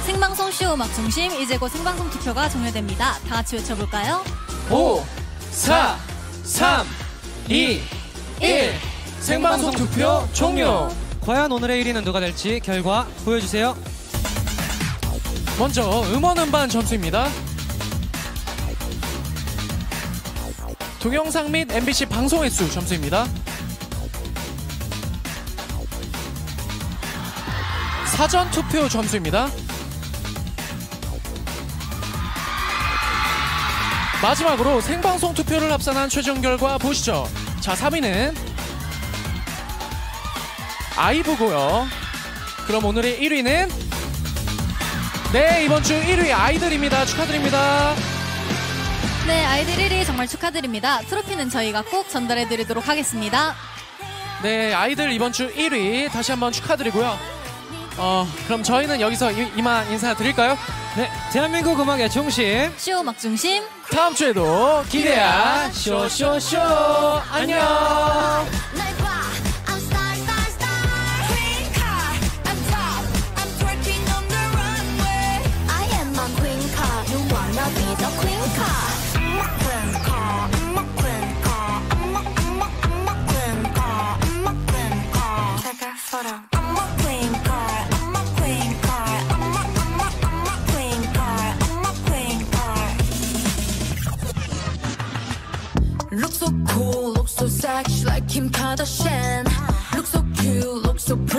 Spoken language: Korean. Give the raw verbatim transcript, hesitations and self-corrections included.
생방송 쇼 음악 중심, 이제 곧 생방송 투표가 종료됩니다. 다 같이 외쳐볼까요? 오, 사, 삼, 이, 일. 생방송 투표 종료. 과연 오늘의 일 위는 누가 될지 결과 보여주세요. 먼저 음원 음반 점수입니다. 동영상 및 엠비씨 방송 횟수 점수입니다. 사전 투표 점수입니다. 마지막으로 생방송 투표를 합산한 최종 결과 보시죠. 자, 삼 위는 아이브고요. 그럼 오늘의 일 위는 네, 이번 주 일 위 아이들입니다. 축하드립니다. 네, 아이들 일 위 정말 축하드립니다. 트로피는 저희가 꼭 전달해드리도록 하겠습니다. 네, 아이들 이번 주 일 위 다시 한번 축하드리고요. 어, 그럼 저희는 여기서 이, 이만 인사드릴까요? 네, 대한민국 음악의 중심 쇼 음악 중심, 다음 주에도 기대야 쇼쇼쇼. 안녕. Look so cool, look so sexy like Kim Kardashian. Look so cute, look so pretty.